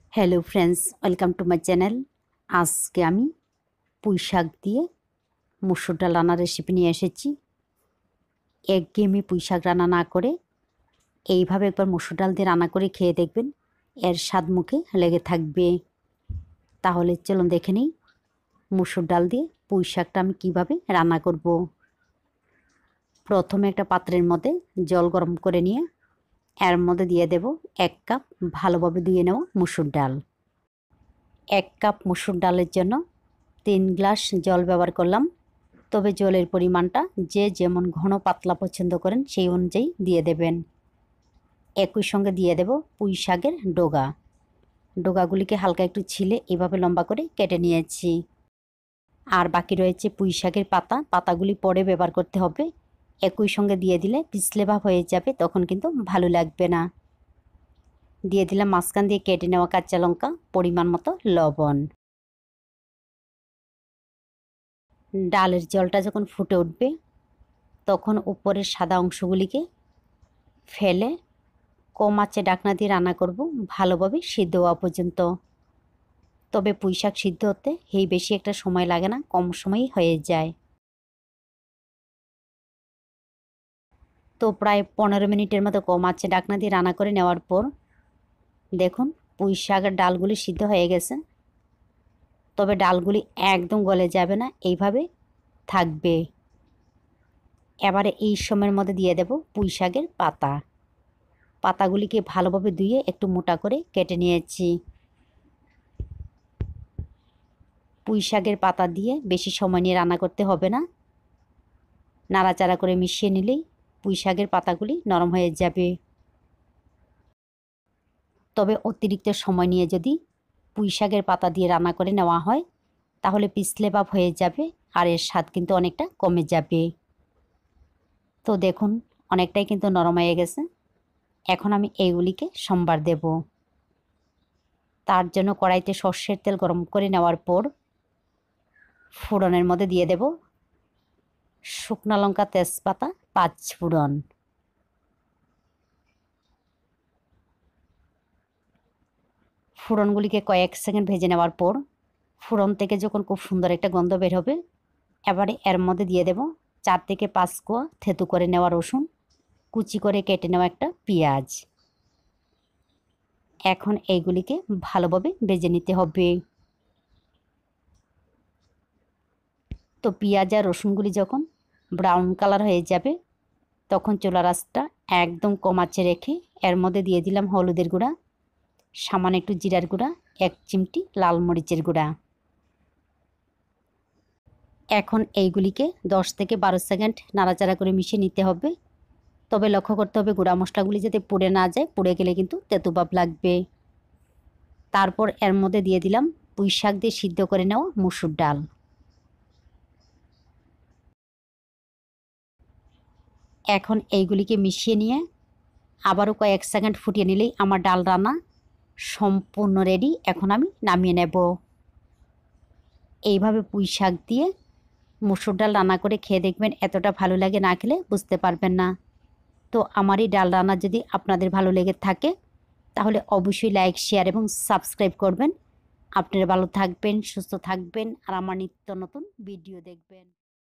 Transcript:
Hello friends, welcome to my channel. আজকে আমি পুঁই শাক দিয়ে মুসুর ডাল রান্নার রেসিপি নিয়ে এসেছি। একঘেয়েমি পুঁই শাক রান্না না করে এইভাবে একবার মুসুর ডাল দিয়ে রান্না করে খেয়ে দেখবেন, এর স্বাদ মুখে লেগে থাকবে। তাহলে চলুন দেখে নিই মুসুর ডাল দিয়ে পুঁই শাকটা আমি কীভাবে রান্না করব। প্রথমে একটা পাত্রের মধ্যে জল গরম করে নিয়ে এর মধ্যে দিয়ে দেব 1 কাপ ভালোভাবে ধুয়ে নেওয়া মুসুর ডাল। 1 কাপ মুসুর ডালের জন্য 3 গ্লাস জল ব্যবহার করলাম। তবে জলের পরিমাণটা যে যেমন ঘন পাতলা পছন্দ করেন সেই অনুযায়ী দিয়ে দেবেন। একই সঙ্গে দিয়ে দেব পুঁই শাকের ডগা। ডগাগুলিকে হালকা একটু ছিলে এভাবে লম্বা করে কেটে নিয়েছি। আর বাকি রয়েছে পুঁই শাকের পাতা, পাতাগুলি পরে ব্যবহার করতে হবে। একই সঙ্গে দিয়ে দিলে পিছলে ভাব হয়ে যাবে, তখন কিন্তু ভালো লাগবে না। দিয়ে দিলাম মাঝখান দিয়ে কেটে নেওয়া কাঁচা লঙ্কা, পরিমাণ মতো লবণ। ডালের জলটা যখন ফুটে উঠবে তখন উপরের সাদা অংশগুলিকে ফেলে কম আঁচে ঢাকনা দিয়ে রান্না করব ভালোভাবে সিদ্ধ হওয়া পর্যন্ত। তবে পুঁই শাক সিদ্ধ হতে বেশি একটা সময় লাগে না, কম সময়ই হয়ে যায়। তো প্রায় 15 মিনিটের মতো কম আঁচে ঢাকনা দিয়ে রান্না করে নেওয়ার পর দেখুন পুঁই শাকের ডালগুলি সিদ্ধ হয়ে গেছে। তবে ডালগুলি একদম গলে যাবে না, এইভাবে থাকবে। এবারে এই সময়ের মধ্যে দিয়ে দেব পুঁই শাকের পাতা। পাতাগুলিকে ভালোভাবে ধুয়ে একটু মোটা করে কেটে নিয়েছি। পুঁই শাকের পাতা দিয়ে বেশি সময় নিয়ে রান্না করতে হবে না, নাড়াচাড়া করে মিশিয়ে নিলেই পুঁই শাকের পাতাগুলি নরম হয়ে যাবে। তবে অতিরিক্ত সময় নিয়ে যদি পুঁই শাকের পাতা দিয়ে রান্না করে নেওয়া হয় তাহলে পিছলে ভাব হয়ে যাবে, আর এর স্বাদ কিন্তু অনেকটা কমে যাবে। তো দেখুন অনেকটাই কিন্তু নরম হয়ে গেছে। এখন আমি এইগুলিকে সম্বার দেব। তার জন্য কড়াইতে সর্ষের তেল গরম করে নেওয়ার পর ফোড়নের মধ্যে দিয়ে দেব শুকনো লঙ্কা, তেজপাতা, 5 ফোড়ন। ফোড়নগুলিকে কয়েক সেকেন্ড ভেজে নেওয়ার পর ফোড়ন থেকে যখন খুব সুন্দর একটা গন্ধ বের হবে, এবারে এর মধ্যে দিয়ে দেব 4 থেকে 5 কোয়া থেতু করে নেওয়া রসুন, কুচি করে কেটে নেওয়া একটা পেঁয়াজ। এখন এইগুলিকে ভালোভাবে ভেজে নিতে হবে। তো পেঁয়াজ আর রসুনগুলি যখন ব্রাউন কালার হয়ে যাবে তখন চুলার আঁচটা একদম কম আঁচে রেখে এর মধ্যে দিয়ে দিলাম হলুদের গুঁড়া, সামান্য একটু জিরার গুঁড়া, 1 চিমটি লাল মরিচের গুঁড়া। এখন এইগুলিকে 10 থেকে 12 সেকেন্ড নাড়াচাড়া করে মিশিয়ে নিতে হবে। তবে লক্ষ্য করতে হবে গুঁড়া মশলাগুলি যাতে পুড়ে না যায়, পুড়ে গেলে কিন্তু তেঁতুভাব লাগবে। তারপর এর মধ্যে দিয়ে দিলাম পুঁই শাক দিয়ে সিদ্ধ করে নেওয়া মুসুর ডাল। এখন এইগুলিকে মিশিয়ে নিয়ে আবারও কয়েক সেকেন্ড ফুটিয়ে নিলেই আমার ডাল রান্না সম্পূর্ণ রেডি। এখন আমি নামিয়ে নেব। এইভাবে পুঁই শাক দিয়ে মুসুর ডাল রান্না করে খেয়ে দেখবেন, এতটা ভালো লাগে, না খেলে বুঝতে পারবেন না। তো আমার এই ডাল রান্না যদি আপনাদের ভালো লেগে থাকে তাহলে অবশ্যই লাইক, শেয়ার এবং সাবস্ক্রাইব করবেন। আপনারা ভালো থাকবেন, সুস্থ থাকবেন আর আমার নিত্য নতুন ভিডিও দেখবেন।